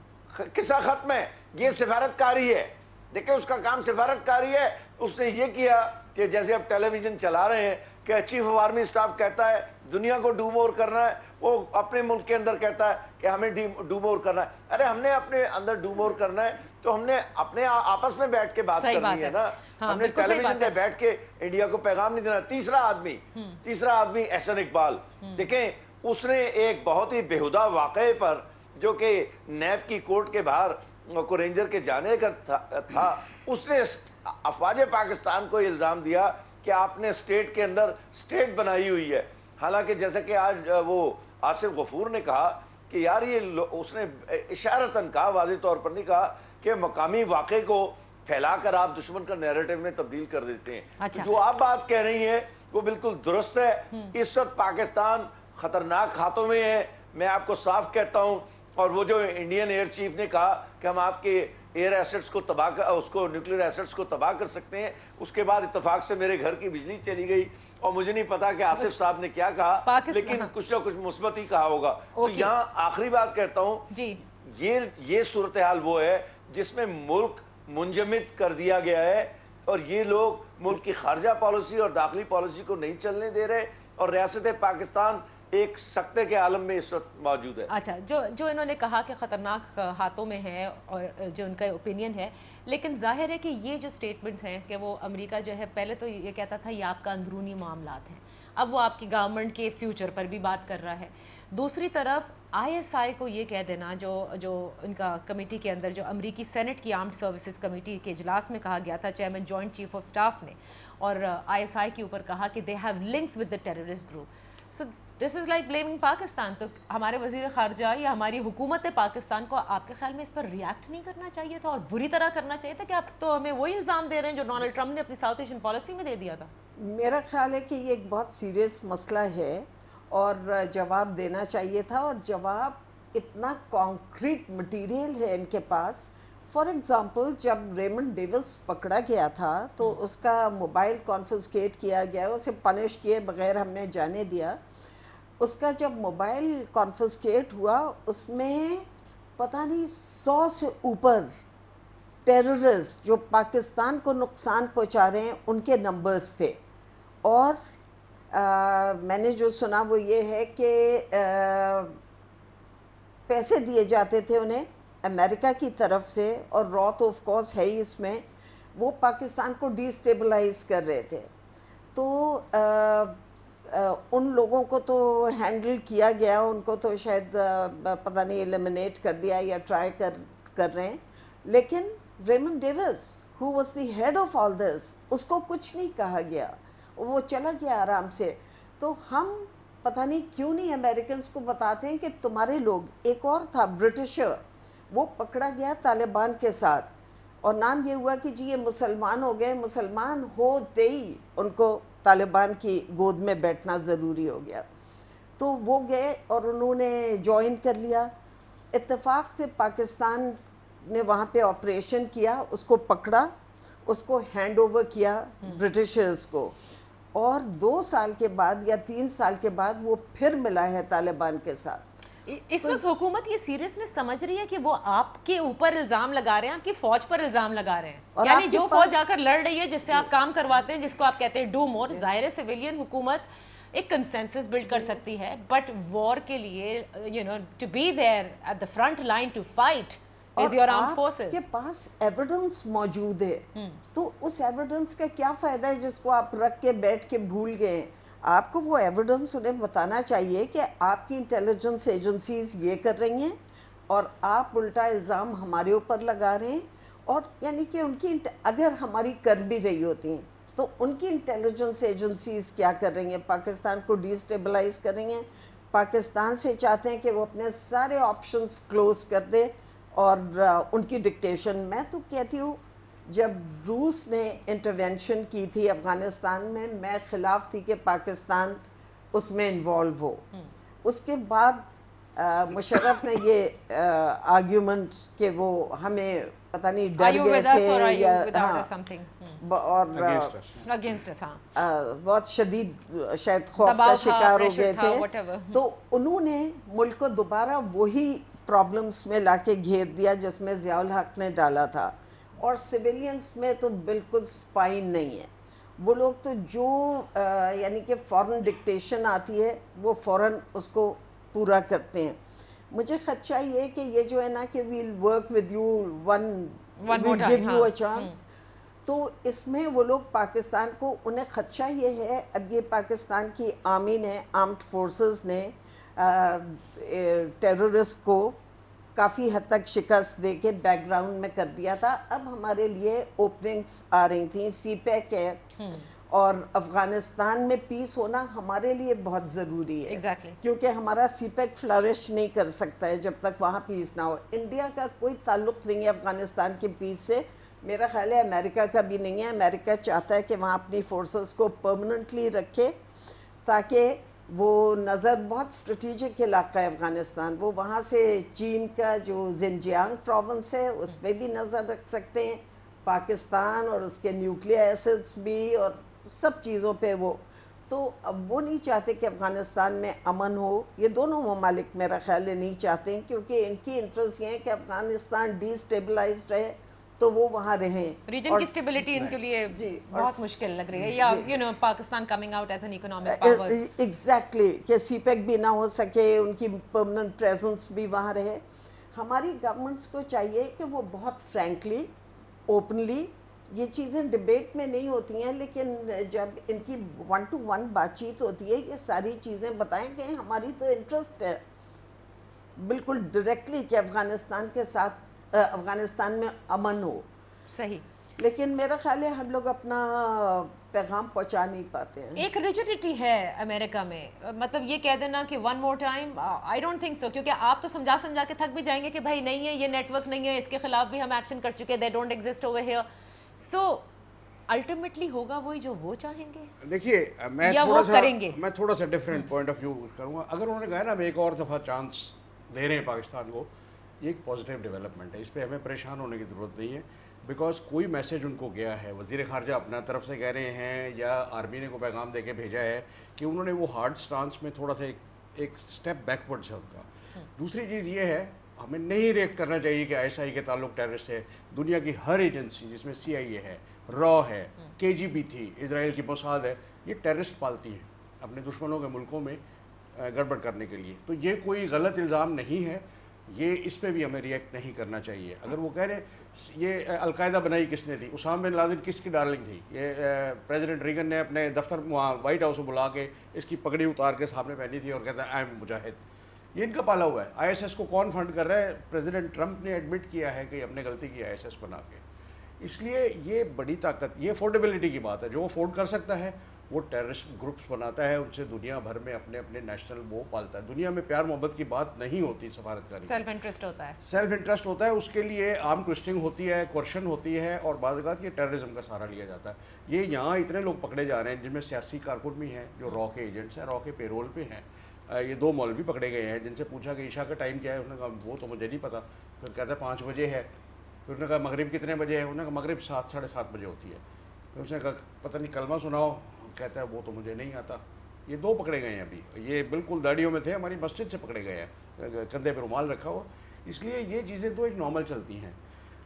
قصہ ختم ہے, یہ سفارت کاری ہے. دیکھیں اس کا کام سفارت کاری ہے. اس نے یہ کیا کہ جیسے اب ٹیلی ویژن چلا رہے ہیں کہ چیف آف آرمی سٹاف کہتا ہے دنیا کو ڈو مور کرنا ہے, وہ اپنے ملک کے اندر کہتا ہے کہ ہمیں ڈو مور کرنا ہے. ارے ہم نے اپنے اندر ڈو مور کرنا ہے تو ہم نے اپنے آپس میں بیٹھ کے بات کرنی ہے نا, ہم نے ٹیلی ویژن پہ بیٹھ کے انڈیا کو پیغام نہیں دینا. تیسرا آدمی تیسرا آدمی احسن اقبال, دیکھیں اس نے ایک بہت ہی بےہودہ واقعے پر, جو کہ نیب کی کورٹ کے باہر کو رینجر کے جانے کا تھا, اس نے افواج پاکستان کو الزام دیا کہ آپ نے سٹیٹ کے اندر سٹیٹ بنائی ہوئی ہے. حالانکہ جیسا کہ آج وہ آصف غفور نے کہا کہ یار یہ اس نے اشارتاً کہا, واضح طور پر نہیں کہا, کہ مقامی واقعے کو پھیلا کر آپ دشمن کا نیریٹو میں تبدیل کر دیتے ہیں. اچھا. جو آپ بات کہہ رہی ہیں وہ بالکل درست ہے. اس وقت پاکستان خطرناک ہاتھوں میں ہے, میں آپ کو صاف کہتا ہوں. اور وہ جو انڈین ایئر چیف نے کہا کہ ہم آپ کے ایئر ایسٹس کو تباہ کر, اس کو نیوکلیر ایسٹس کو تباہ کر سکتے ہیں, اس کے بعد اتفاق سے میرے گھر کی بجلی چلی گئی, اور مجھے نہیں پتا کہ آصف صاحب نے کیا کہا, لیکن کچھ نہ کچھ مثبت ہی کہا ہوگا. تو یہاں آخری بات کہتا ہوں, یہ یہ صورتحال وہ ہے جس میں ملک منجمد کر دیا گیا ہے, اور یہ لوگ ملک کی خارجہ پالیسی اور داخلی پالیسی کو نہیں چلنے دے رہے, اور ریاست پاکستان ایک سکتے کے عالم میں اس وقت موجود ہے. اچھا, جو جو انہوں نے کہا کہ خطرناک ہاتھوں میں ہے, اور جو ان کا اوپینین ہے, لیکن ظاہر ہے کہ یہ جو سٹیٹمنٹس ہیں کہ وہ امریکہ جو ہے پہلے تو یہ کہتا تھا یہ آپ کا اندرونی معاملات ہیں, اب وہ آپ کی گورنمنٹ کے فیوچر پر بھی بات کر رہا ہے. دوسری طرف آئی ایس آئی کو یہ کہہ دینا, جو جو ان کا کمیٹی کے اندر, جو امریکی سینٹ کی آرمڈ سروسز کمیٹی کے اجلاس میں کہا گیا تھا, chairman joint chief of staff نے, اور آئی ایس آئی کے اوپر کہا کہ they have links with the terrorist group. So this is like blaming Pakistan. تو ہمارے وزیر خارجہ یا ہماری حکومت پاکستان کو آپ کے خیال میں اس پر ریاکٹ نہیں کرنا چاہیے تھا, اور بری طرح کرنا چاہیے تھا کہ آپ تو ہمیں وہی الزام دے رہے ہیں جو ڈونلڈ ٹرمپ نے اپنی ساؤتھ ایشین پالیسی میں دے دیا تھا؟ میرا خیال ہے کہ یہ ایک بہت سیریس مسئلہ ہے, اور جواب دینا چاہیے تھا, اور جواب اتنا کانکریٹ مٹیریل ہے ان کے پاس. فار ایگزامپل جب ریمنڈ ڈیوس پکڑا گیا تھا تو اس کا موبائل کانفسکیٹ کیا گیا, اسے پنش کیے بغیر ہم نے جانے دیا. اس کا جب موبائل کانفسکیٹ ہوا, اس میں پتہ نہیں سو سے اوپر ٹیررسٹ جو پاکستان کو نقصان پہنچا رہے ہیں ان کے نمبرز تھے. اور آ, میں نے جو سنا وہ یہ ہے کہ آ, پیسے دیے جاتے تھے انہیں امریکہ کی طرف سے, اور را تو آف کورس ہے ہی اس میں, وہ پاکستان کو ڈی اسٹیبلائز کر رہے تھے. تو آ, ان لوگوں کو تو ہینڈل کیا گیا, ان کو تو شاید پتہ نہیں ایلیمنیٹ کر دیا یا ٹرائی کر کر رہے ہیں, لیکن Raymond Davis who was the head of all this, اس کو کچھ نہیں کہا گیا, وہ چلا گیا آرام سے. تو ہم پتہ نہیں کیوں نہیں امریکنز کو بتاتے ہیں کہ تمہارے لوگ, ایک اور تھا برٹشر وہ پکڑا گیا طالبان کے ساتھ اور نام یہ ہوا کہ جی یہ مسلمان ہو گئے. مسلمان ہوتے ہی ان کو طالبان کی گود میں بیٹھنا ضروری ہو گیا. تو وہ گئے اور انہوں نے جوائن کر لیا. اتفاق سے پاکستان نے وہاں پہ آپریشن کیا, اس کو پکڑا, اس کو ہینڈ اوور کیا برٹشرز کو, اور دو سال کے بعد یا تین سال کے بعد وہ پھر ملا ہے طالبان کے ساتھ. اس وقت حکومت یہ سیریسنس سمجھ رہی ہے کہ وہ آپ کے اوپر الزام لگا رہے ہیں, آپ کی فوج پر الزام لگا رہے ہیں, یعنی جو فوج آ کر لڑ رہی ہے, جس سے آپ کام کرواتے ہیں, جس کو آپ کہتے ہیں ڈو مور. ظاہر ہے سویلین حکومت ایک کنسنسس بلڈ کر سکتی ہے, بٹ وار کے لیے you know to be there at the front line to fight is your armed forces. کے پاس ایویڈنس موجود ہے, تو اس ایویڈنس کا کیا فائدہ ہے جس کو آپ رکھ کے بیٹھ کے بھول گئے. آپ کو وہ ایویڈنس انہیں بتانا چاہیے کہ آپ کی انٹیلیجنس ایجنسیز یہ کر رہی ہیں اور آپ الٹا الزام ہمارے اوپر لگا رہے ہیں. اور یعنی کہ ان کی اگر ہماری کر بھی رہی ہوتی ہیں تو ان کی انٹیلیجنس ایجنسیز کیا کر رہی ہیں, پاکستان کو ڈی اسٹیبلائز کر رہی ہیں, پاکستان سے چاہتے ہیں کہ وہ اپنے سارے آپشنز کلوز کر دے اور ان کی ڈکٹیشن. میں تو کہتی ہوں جب روس نے انٹروینشن کی تھی افغانستان میں, میں خلاف تھی کہ پاکستان اس میں انوالو ہو. اس کے بعد مشرف نے یہ آرگیومنٹ کہ وہ ہمیں پتہ نہیں ڈر گئے تھے یا اور بہت شدید شاید خوف کا شکار ہو گئے تھے, تو انہوں نے ملک کو دوبارہ وہی پرابلمس میں لا کے گھیر دیا جس میں ضیاء الحق نے ڈالا تھا. اور سویلینز میں تو بالکل سپائن نہیں ہے. وہ لوگ تو جو یعنی کہ فوراً ڈکٹیشن آتی ہے وہ فوراً اس کو پورا کرتے ہیں. مجھے خدشہ یہ ہے کہ یہ جو ہے نا کہ we'll work with you when we'll give you a chance, تو اس میں وہ لوگ پاکستان کو, انہیں خدشہ یہ ہے اب یہ پاکستان کی آرمی نے, آرمڈ فورسز نے ٹیررسٹ کو کافی حد تک شکست دے کے بیک گراؤنڈ میں کر دیا تھا. اب ہمارے لیے اوپننگز آ رہی تھیں, سی پیک ہے, اور افغانستان میں پیس ہونا ہمارے لیے بہت ضروری ہے, exactly. کیونکہ ہمارا سی پیک فلورش نہیں کر سکتا ہے جب تک وہاں پیس نہ ہو. انڈیا کا کوئی تعلق نہیں ہے افغانستان کے پیس سے, میرا خیال ہے امریکہ کا بھی نہیں ہے. امریکہ چاہتا ہے کہ وہاں اپنی فورسز کو پرماننٹلی رکھے تاکہ وہ نظر, بہت اسٹریٹجک علاقہ ہے افغانستان, وہ وہاں سے چین کا جو زنجیانگ پروونس ہے اس پہ بھی نظر رکھ سکتے ہیں, پاکستان اور اس کے نیوکلیئر ایسٹس بھی, اور سب چیزوں پہ وہ. تو اب وہ نہیں چاہتے کہ افغانستان میں امن ہو. یہ دونوں ممالک میرا خیال ہے نہیں چاہتے ہیں, کیونکہ ان کی انٹرسٹ یہ ہے کہ افغانستان ڈی اسٹیبلائزڈ رہے تو وہ وہاں رہیں. ریجن کی اسٹیبلٹی ان کے لیے بہت مشکل لگ رہی ہے, یا you know Pakistan coming out as an economic power. Exactly, کہ سی پیک بھی نہ ہو سکے, ان کی پرماننٹ پریزنس بھی وہاں رہے. ہماری گورنمنٹس کو چاہیے کہ وہ بہت فرینکلی, اوپنلی, یہ چیزیں ڈبیٹ میں نہیں ہوتی ہیں لیکن جب ان کی ون ٹو ون بات چیت ہوتی ہے یہ ساری چیزیں بتائیں کہ ہماری تو انٹرسٹ ہے بالکل ڈائریکٹلی کہ افغانستان کے ساتھ افغانستان میں امن ہو. صحیح. لیکن میرا خیال ہے ہم لوگ اپنا پیغام پہنچا نہیں پاتے ہیں. ایک ریجیڈیٹی ہے امریکہ میں, مطلب یہ کہہ دینا کہ one more time, I don't think so, کیونکہ آپ تو سمجھا سمجھا کے تھک بھی جائیں گے کہ بھائی نہیں ہے, یہ نیٹ ورک نہیں ہے, اس کے خلاف بھی ہم ایکشن کر چکے, they don't exist over here. So ultimately ہوگا وہی جو وہ چاہیں گے. دیکھیے میں تھوڑا سا میں تھوڑا سا ڈفرینٹ پوائنٹ آف ویو کروں گا. اگر انہوں نے کہا نا ہم ایک اور دفعہ چانس دے رہے ہیں پاکستان کو, یہ ایک پازیٹیو ڈیولپمنٹ ہے, اس پہ ہمیں پریشان ہونے کی ضرورت نہیں ہے, بیکاز کوئی میسیج ان کو گیا ہے. وزیر خارجہ اپنا طرف سے کہہ رہے ہیں یا آرمی نے کو پیغام دے کے بھیجا ہے کہ انہوں نے وہ ہارڈ سٹانس میں تھوڑا سا ایک اسٹیپ بیکورڈ ہے ان کا. دوسری چیز یہ ہے ہمیں نہیں ریئیکٹ کرنا چاہیے کہ آئی ایس آئی کے تعلق ٹیررسٹ ہے. دنیا کی ہر ایجنسی جس میں سی آئی اے ہے, را ہے, کے جی بی تھی, اسرائیل کی موساد ہے, یہ ٹیررسٹ پالتی ہیں اپنے دشمنوں کے ملکوں میں گڑبڑ کرنے کے لیے. تو یہ کوئی غلط الزام نہیں ہے, یہ اس پہ بھی ہمیں ریئیکٹ نہیں کرنا چاہیے. اگر وہ کہہ رہے یہ القاعدہ بنائی کس نے تھی, اسامہ بن لادن کس کی ڈارلنگ تھی, یہ پریزیڈنٹ ریگن نے اپنے دفتر وہاں وائٹ ہاؤس میں بلا کے اس کی پگڑی اتار کے سامنے پہنی تھی اور کہتا ہے آئی ایم مجاہد. یہ ان کا پالا ہوا ہے. آئی ایس ایس کو کون فنڈ کر رہا ہے؟ پریزیڈنٹ ٹرمپ نے ایڈمٹ کیا ہے کہ ہم نے غلطی کی آئی ایس ایس بنا کے. اس لیے یہ بڑی طاقت، یہ افورڈیبلٹی کی بات ہے. جو افورڈ کر سکتا ہے وہ ٹیررسٹ گروپس بناتا ہے، ان سے دنیا بھر میں اپنے اپنے نیشنل وہ پالتا ہے. دنیا میں پیار محبت کی بات نہیں ہوتی سفارتکاری، سیلف انٹرسٹ ہوتا ہے. سیلف انٹرسٹ ہوتا ہے. اس کے لیے آرم ٹوسٹنگ ہوتی ہے، کوشن ہوتی ہے، اور بعض اوقات یہ ٹیررزم کا سہارا لیا جاتا ہے. یہ یہاں اتنے لوگ پکڑے جا رہے ہیں جن میں سیاسی کارکن بھی ہیں جو را کے ایجنٹس ہیں، را کے پے رول پہ ہیں. یہ دو مولوی پکڑے گئے ہیں جن سے پوچھا کہ عشاء کا ٹائم کیا ہے، انہوں نے کہا وہ تو مجھے نہیں پتا. پھر کہتا ہے پانچ بجے ہے. پھر انہوں نے کہا مغرب کتنے بجے ہے، انہوں نے کہا مغرب سات ساڑھے سات بجے ہوتی ہے. پھر اس نے کہا پتہ نہیں کلمہ سناؤ، کہتا ہے وہ تو مجھے نہیں آتا. یہ دو پکڑے گئے ہیں ابھی. یہ بالکل داڑھیوں میں تھے، ہماری مسجد سے پکڑے گئے ہیں، کندھے پہ رومال رکھا ہو. اس لیے یہ چیزیں تو ایک نارمل چلتی ہیں.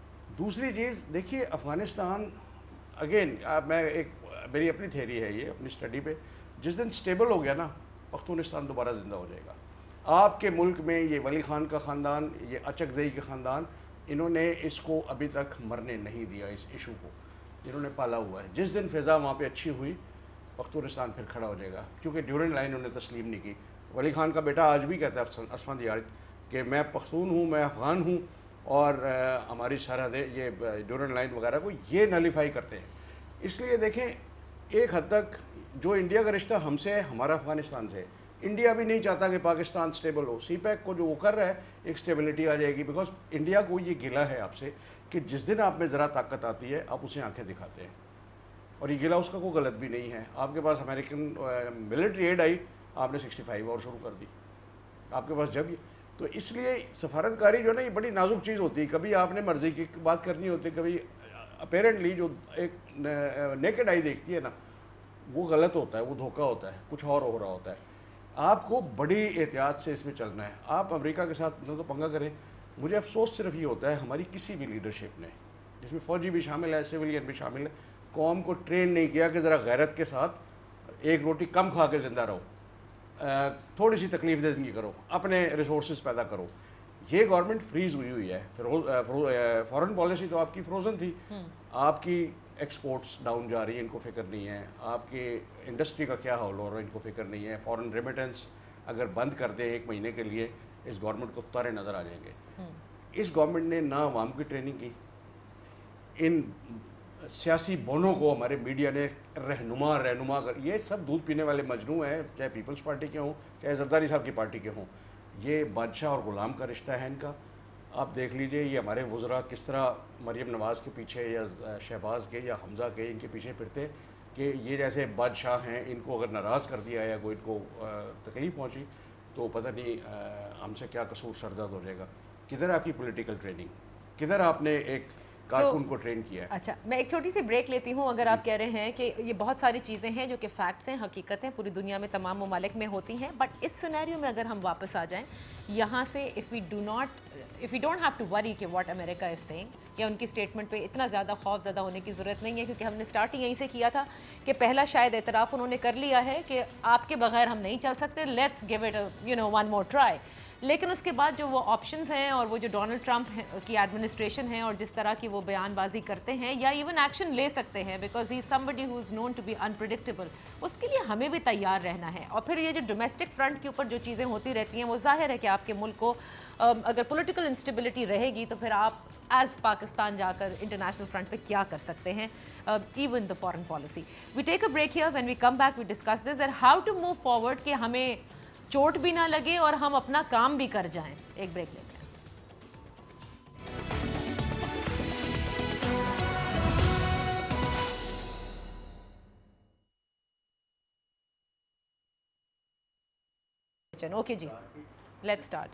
دوسری چیز دیکھیے افغانستان، اگین میں ایک میری اپنی تھیری ہے یہ اپنی اسٹڈی پہ، جس دن اسٹیبل ہو گیا نا پختونستان دوبارہ زندہ ہو جائے گا. آپ کے ملک میں یہ ولی خان کا خاندان، یہ اچک زئی کے خاندان، انہوں نے اس کو ابھی تک مرنے نہیں دیا، اس ایشو کو انہوں نے پالا ہوا ہے. جس دن فضا وہاں پہ اچھی ہوئی پختونستان پھر کھڑا ہو جائے گا، کیونکہ ڈیورنڈ لائن انہوں نے تسلیم نہیں کی. ولی خان کا بیٹا آج بھی کہتا ہے اسفند یار کہ میں پختون ہوں، میں افغان ہوں، اور ہماری سرحدیں یہ ڈیورنڈ لائن وغیرہ کو یہ نلیفائی کرتے ہیں. اس لیے دیکھیں ایک حد تک جو انڈیا کا رشتہ ہم سے ہے، ہمارا افغانستان سے ہے. انڈیا بھی نہیں چاہتا کہ پاکستان سٹیبل ہو. سی پیک کو جو وہ کر رہا ہے ایک سٹیبلٹی آ جائے گی، بیکاز انڈیا کو یہ گلا ہے آپ سے کہ جس دن آپ میں ذرا طاقت آتی ہے آپ اسے آنکھیں دکھاتے ہیں. اور یہ گلا اس کا کوئی غلط بھی نہیں ہے. آپ کے پاس امریکن ملٹری ایڈ آئی، آپ نے سکسٹی فائیو اور شروع کر دی آپ کے پاس جب. تو اس لیے سفارتکاری جو ہے نا یہ بڑی نازک چیز ہوتی ہے. کبھی آپ نے مرضی کی بات کرنی ہوتی ہے، کبھی اپیرنٹلی جو ایک نیکڈ آئی دیکھتی ہے نا وہ غلط ہوتا ہے، وہ دھوکہ ہوتا ہے، کچھ اور ہو رہا ہوتا ہے. آپ کو بڑی احتیاط سے اس میں چلنا ہے. آپ امریکہ کے ساتھ نہ تو پنگا کریں. مجھے افسوس صرف یہ ہوتا ہے ہماری کسی بھی لیڈرشپ نے، جس میں فوجی بھی شامل ہے، سویلین بھی شامل ہے، قوم کو ٹرین نہیں کیا کہ ذرا غیرت کے ساتھ ایک روٹی کم کھا کے زندہ رہو، تھوڑی سی تکلیف دہ زندگی کرو، اپنے ریسورسز پیدا کرو. یہ گورنمنٹ فریز ہوئی ہوئی ہے. فارن پالیسی تو آپ کی فروزن تھی. آپ کی ایکسپورٹس ڈاؤن جا رہی ہیں، ان کو فکر نہیں ہے. آپ کی انڈسٹری کا کیا حال ہو رہا ہے، ان کو فکر نہیں ہے. فارن ریمیٹنس اگر بند کر دیں ایک مہینے کے لیے اس گورنمنٹ کو تارے نظر آ جائیں گے. اس گورنمنٹ نے نہ عوام کی ٹریننگ کی، ان سیاسی بونوں کو ہمارے میڈیا نے رہنما رہنما کر، یہ سب دودھ پینے والے مجنو ہیں، چاہے پیپلز پارٹی کے ہوں چاہے زرداری صاحب کی پارٹی کے ہوں. یہ بادشاہ اور غلام کا رشتہ ہے ان کا. آپ دیکھ لیجئے یہ ہمارے وزراء کس طرح مریم نواز کے پیچھے یا شہباز کے یا حمزہ کے ان کے پیچھے پھرتے کہ یہ جیسے بادشاہ ہیں، ان کو اگر ناراض کر دیا یا کوئی ان کو تکلیف پہنچی تو پتہ نہیں ہم سے کیا قصور سردرد ہو جائے گا. کدھر آپ کی پولیٹیکل ٹریننگ، کدھر آپ نے ایک کارکن کو ٹرین کیا ہے. اچھا میں ایک چھوٹی سی بریک لیتی ہوں. اگر آپ کہہ رہے ہیں کہ یہ بہت ساری چیزیں ہیں جو کہ فیکٹس ہیں، حقیقت ہیں، پوری دنیا میں تمام ممالک میں ہوتی ہیں، بٹ اس سینیریو میں اگر ہم واپس آ جائیں یہاں سے، if we do not if we don't have to worry کہ what America is saying، یا ان کی اسٹیٹمنٹ پہ اتنا زیادہ خوف زدہ ہونے کی ضرورت نہیں ہے، کیونکہ ہم نے اسٹارٹنگ یہیں سے کیا تھا کہ پہلا شاید اعتراف انہوں نے کر لیا ہے کہ آپ کے بغیر ہم نہیں چل سکتے، let's give it you know one more try. لیکن اس کے بعد جو وہ آپشنز ہیں اور وہ جو ڈونلڈ ٹرمپ کی ایڈمنسٹریشن ہے اور جس طرح کی وہ بیان بازی کرتے ہیں یا ایون ایکشن لے سکتے ہیں، because he somebody who is known to be unpredictable, اس کے لیے ہمیں بھی تیار رہنا ہے. اور پھر یہ جو ڈومیسٹک فرنٹ کے اوپر جو چیزیں ہوتی رہتی ہیں وہ ظاہر ہے کہ آپ کے ملک کو اگر پولیٹیکل انسٹیبلٹی رہے گی تو پھر آپ ایز پاکستان جا کر انٹرنیشنل فرنٹ پہ کیا کر سکتے ہیں، even the foreign policy. We take a break here, when we come back we discuss this and how to move forward کہ ہمیں چوٹ بھی نہ لگے اور ہم اپنا کام بھی کر جائیں. ایک بریک لیتے ہیں. Okay ji, let's start.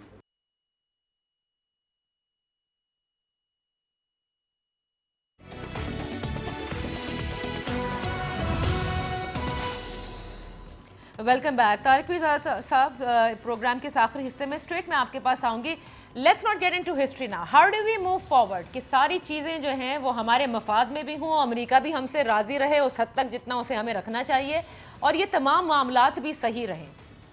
Welcome back. Tariq Farzad sahab, program کے آخری حصے میں اسٹریٹ میں آپ کے پاس آؤں گی. Let's not get into history نا، how do we move forward کہ ساری چیزیں جو ہیں وہ ہمارے مفاد میں بھی ہوں، امریکہ بھی ہم سے راضی رہے اس حد تک جتنا اسے ہمیں رکھنا چاہیے، اور یہ تمام معاملات بھی صحیح رہیں.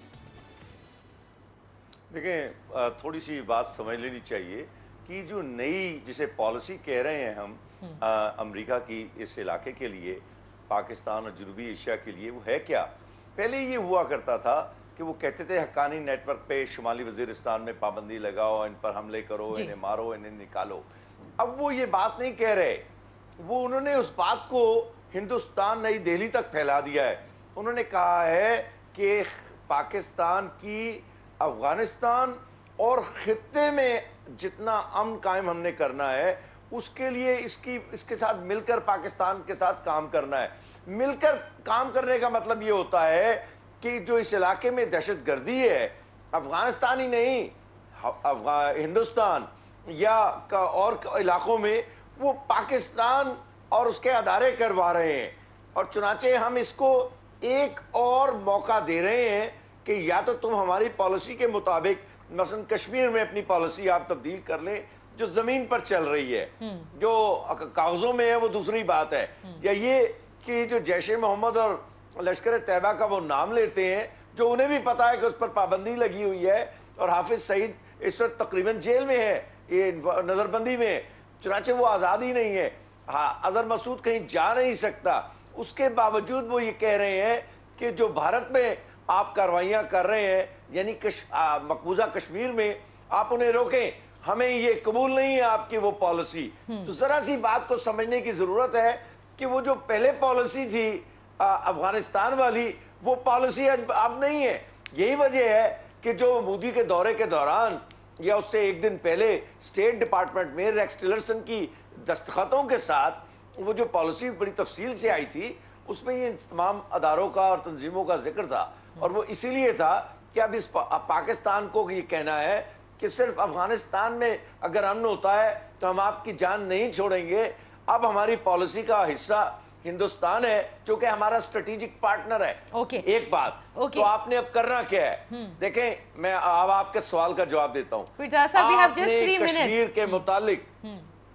دیکھیں تھوڑی سی بات سمجھ لینی چاہیے کہ جو نئی جسے پالیسی کہہ رہے ہیں ہم امریکہ کی اس علاقے کے لیے، پاکستان اور جنوبی ایشیا کے لیے، وہ ہے کیا؟ پہلے یہ ہوا کرتا تھا کہ وہ کہتے تھے حقانی نیٹ ورک پہ شمالی وزیرستان میں پابندی لگاؤ، ان پر حملے کرو، انہیں مارو، انہیں نکالو. اب وہ یہ بات نہیں کہہ رہے. وہ انہوں نے اس بات کو ہندوستان نئی دہلی تک پھیلا دیا ہے. انہوں نے کہا ہے کہ پاکستان کی افغانستان اور خطے میں جتنا امن قائم ہم نے کرنا ہے اس کے لیے اس کی اس کے ساتھ مل کر پاکستان کے ساتھ کام کرنا ہے. مل کر کام کرنے کا مطلب یہ ہوتا ہے کہ جو اس علاقے میں دہشت گردی ہے افغانستان ہی نہیں ہندوستان یا اور علاقوں میں وہ پاکستان اور اس کے ادارے کروا رہے ہیں. اور چنانچہ ہم اس کو ایک اور موقع دے رہے ہیں کہ یا تو تم ہماری پالیسی کے مطابق مثلا کشمیر میں اپنی پالیسی آپ تبدیل کر لیں جو زمین پر چل رہی ہے, جو کاغذوں میں ہے وہ دوسری بات ہے, یا یہ کہ جو جیش محمد اور لشکر طیبہ کا وہ نام لیتے ہیں جو انہیں بھی پتا ہے کہ اس پر پابندی لگی ہوئی ہے اور حافظ سعید اس وقت تقریباً جیل میں ہے, یہ نظر بندی میں, چنانچہ وہ آزاد ہی نہیں ہے. ہاں اظہر مسعود کہیں جا نہیں سکتا, اس کے باوجود وہ یہ کہہ رہے ہیں کہ جو بھارت میں آپ کارروائیاں کر رہے ہیں یعنی مقبوضہ کشمیر میں آپ انہیں روکیں, ہمیں یہ قبول نہیں ہے آپ کی وہ پالیسی. تو ذرا سی بات کو سمجھنے کی ضرورت ہے کہ وہ جو پہلے پالیسی تھی افغانستان والی وہ پالیسی اب نہیں ہے. یہی وجہ ہے کہ جو مودی کے دورے کے دوران یا اس سے ایک دن پہلے اسٹیٹ ڈپارٹمنٹ میں ریکس ٹیلرسن کی دستخطوں کے ساتھ وہ جو پالیسی بڑی تفصیل سے آئی تھی اس میں یہ تمام اداروں کا اور تنظیموں کا ذکر تھا, اور وہ اسی لیے تھا کہ اب اس پاکستان کو یہ کہنا ہے کہ صرف افغانستان میں اگر امن ہوتا ہے تو ہم آپ کی جان نہیں چھوڑیں گے. اب ہماری پالیسی کا حصہ ہندوستان ہے جو کہ ہمارا اسٹریٹجک پارٹنر ہے. اوکے ایک بات تو آپ نے اب کرنا کیا ہے, دیکھیں میں اب آپ کے سوال کا جواب دیتا ہوں. آپ نے کشمیر کے متعلق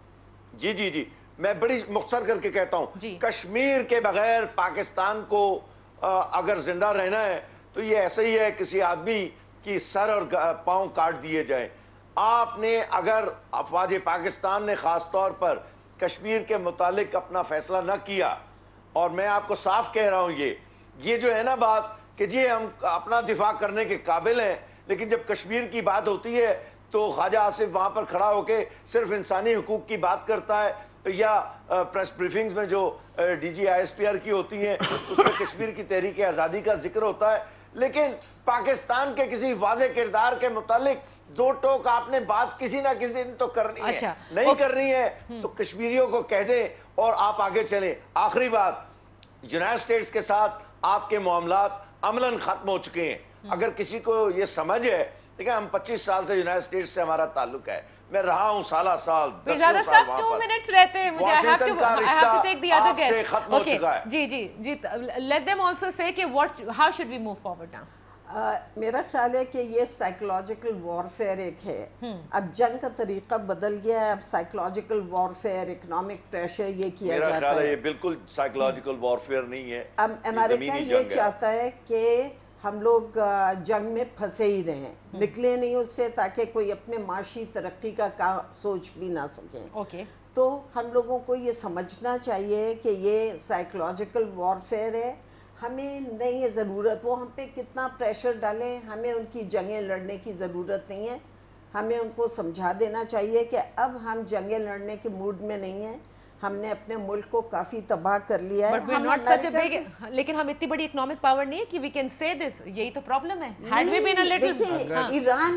جی جی جی میں بڑی مختصر کر کے کہتا ہوں, کشمیر کے بغیر پاکستان کو اگر زندہ رہنا ہے تو یہ ایسا ہی ہے کسی آدمی کی سر اور پاؤں کاٹ دیے جائیں. آپ نے اگر افواج پاکستان نے خاص طور پر کشمیر کے متعلق اپنا فیصلہ نہ کیا, اور میں آپ کو صاف کہہ رہا ہوں یہ یہ جو ہے نا بات کہ جی ہم اپنا دفاع کرنے کے قابل ہیں, لیکن جب کشمیر کی بات ہوتی ہے تو خواجہ آصف وہاں پر کھڑا ہو کے صرف انسانی حقوق کی بات کرتا ہے, یا پریس بریفنگز میں جو D G I S P R کی ہوتی ہیں اس میں کشمیر کی تحریک آزادی کا ذکر ہوتا ہے, لیکن پاکستان کے کسی واضح کردار کے متعلق دو ٹوک آپ نے بات کسی نہ کسی دن تو کرنی ہے. اچھا نہیں کرنی ہے تو کشمیریوں کو کہہ دیں اور آپ آگے چلیں. آخری بات, یونائٹڈ اسٹیٹس کے ساتھ آپ کے معاملات عملاً ختم ہو چکے ہیں. اگر کسی کو یہ سمجھ ہے, دیکھیں ہم پچیس سال سے یونائٹڈ اسٹیٹس سے ہمارا تعلق ہے, میں رہا ہوں سالہ سال پیرزادہ صاحب ٹو منٹس رہتے ہیں, مجھے I have to I have to take the other guest. ختم ہو چکا ہے. جی جی جی let them also say کہ what how should we move forward now. میرا خیال ہے کہ یہ سائیکولوجیکل وارفیئر ایک ہے. اب جنگ کا طریقہ بدل گیا ہے, اب سائیکولوجیکل وارفیئر, اکنامک پریشر یہ کیا جاتا ہے. میرا خیال ہے یہ بالکل سائیکولوجیکل وارفیئر نہیں ہے. اب امریکہ یہ چاہتا ہے کہ ہم لوگ جنگ میں پھنسے ہی رہیں, نکلے نہیں اس سے, تاکہ کوئی اپنے معاشی ترقی کا سوچ بھی نہ سکیں. اوکے تو ہم لوگوں کو یہ سمجھنا چاہیے کہ یہ سائیکولوجیکل وارفیئر ہے, ہمیں نہیں ہے ضرورت وہ ہم پہ کتنا پریشر ڈالیں, ہمیں ان کی جنگیں لڑنے کی ضرورت نہیں ہے. ہمیں ان کو سمجھا دینا چاہیے کہ اب ہم جنگیں لڑنے کے موڈ میں نہیں ہیں, ہم نے اپنے ملک کو کافی تباہ کر لیا ہے. لیکن ہم اتنی بڑی اکنامک پاور نہیں ہے کہ وی کین سے دس, یہی تو پرابلم ہے. دیکھیں ایران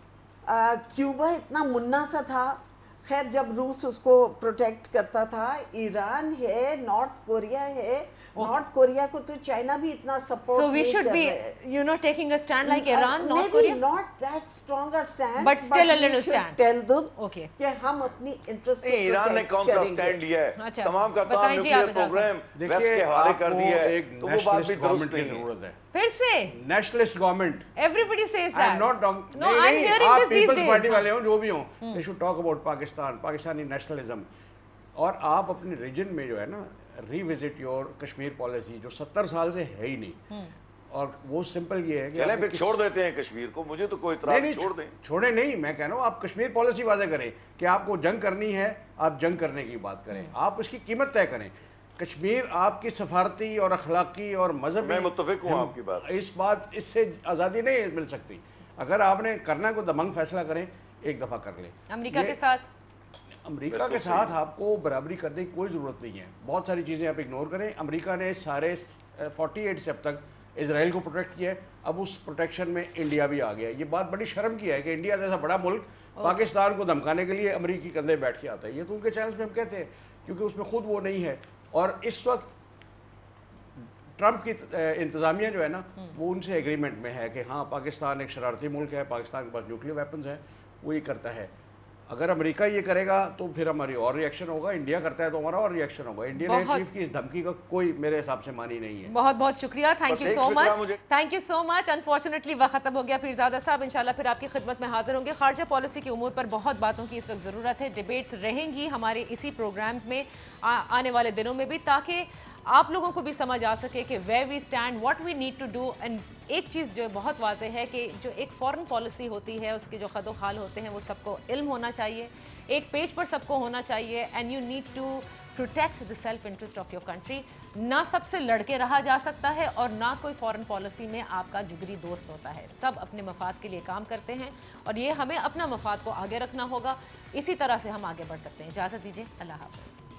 کیوبا اتنا منا سا تھا, خیر جب روس اس کو پروٹیکٹ کرتا تھا. ایران ہے, نارتھ کوریا ہے, نارتھ کوریا کو تو چائنا بھی اتنا support so we should be you know taking a stand like Iran, North Korea, maybe not that strong a stand, but still a little stand. tell them okay کہ ہم اپنی interest کو ایران نے کون سا اسٹینڈ لیا ہے, تمام کا تمام نیوکلیئر پروگرام ویسٹ کے حوالے کر دیا ہے, تو وہ بات بھی درست نہیں ہے. پھر سے nationalist government, everybody says that. I'm not talking, no I'm hearing this these days. Peoples Party والے ہوں جو بھی ہوں, they should talk about Pakistan, Pakistani nationalism. اور آپ اپنے ریجن میں جو ہے نا revisit your Kashmir policy جو ستر سال سے ہے ہی نہیں, اور وہ سمپل یہ ہے کہ چلیں پھر چھوڑ دیتے ہیں کشمیر کو, مجھے تو کوئی اعتراض نہیں, چھوڑ دیں. چھوڑے نہیں, میں کہہ رہا ہوں آپ کشمیر پالیسی واضح کریں کہ آپ کو جنگ کرنی ہے, آپ جنگ کرنے کی بات کریں, آپ اس کی قیمت طے کریں. کشمیر آپ کی سفارتی اور اخلاقی اور مذہبی, میں متفق ہوں آپ کی بات, اس بات اس سے آزادی نہیں مل سکتی. اگر آپ نے کرنا کو دمنگ فیصلہ کریں, ایک دفعہ کر لیں. امریکہ کے ساتھ امریکہ کے ساتھ آپ کو برابری کرنے کی کوئی ضرورت نہیں ہے. بہت ساری چیزیں آپ اگنور کریں. امریکہ نے سارے فورٹی ایٹ سے اب تک اسرائیل کو پروٹیکٹ کیا ہے. اب اس پروٹیکشن میں انڈیا بھی آ گیا. یہ بات بڑی شرم کی ہے کہ انڈیا جیسا بڑا ملک پاکستان کو دھمکانے کے لیے امریکی کندھے بیٹھ کے آتا ہے. یہ تو ان کے چینلز میں ہم کہتے ہیں کیونکہ اس میں خود وہ نہیں ہے. اور اس وقت ٹرمپ کی انتظامیہ جو ہے نا وہ ان سے ایگریمنٹ میں ہے کہ ہاں پاکستان ایک شرارتی ملک ہے, پاکستان کے پاس نیوکلیر ویپنز ہیں, وہ یہ کرتا ہے. اگر امریکہ یہ کرے گا تو پھر ہماری اور ریئیکشن ہوگا. انڈیا کرتا ہے تو ہمارا اور ریئیکشن ہوگا. انڈین ایئر چیف کی اس دھمکی کا کوئی میرے حساب سے معنی نہیں ہے. بہت بہت شکریہ, thank you so much, thank you so much. Unfortunately وقت ختم ہو گیا. پیرزادہ صاحب انشاءاللہ پھر آپ کی خدمت میں حاضر ہوں گے. خارجہ پالیسی کی امور پر بہت باتوں کی اس وقت ضرورت ہے. ڈیبیٹس رہیں گی ہمارے اسی پروگرامز میں آنے والے دنوں میں بھی, تاکہ آپ لوگوں کو بھی سمجھ آ سکے کہ where we stand, what we need to do. And ایک چیز جو بہت واضح ہے کہ جو ایک فورن پالیسی ہوتی ہے اس کے جو خد و خال ہوتے ہیں وہ سب کو علم ہونا چاہیے, ایک پیج پر سب کو ہونا چاہیے. And you need to protect the self interest of your country. نہ سب سے لڑ کے رہا جا سکتا ہے اور نہ کوئی فورن پالیسی میں آپ کا جگری دوست ہوتا ہے. سب اپنے مفاد کے لیے کام کرتے ہیں اور یہ ہمیں اپنا مفاد کو آگے رکھنا ہوگا. اسی طرح سے ہم آگے بڑھ سکتے ہیں. اجازت دیجیے, اللہ حافظ.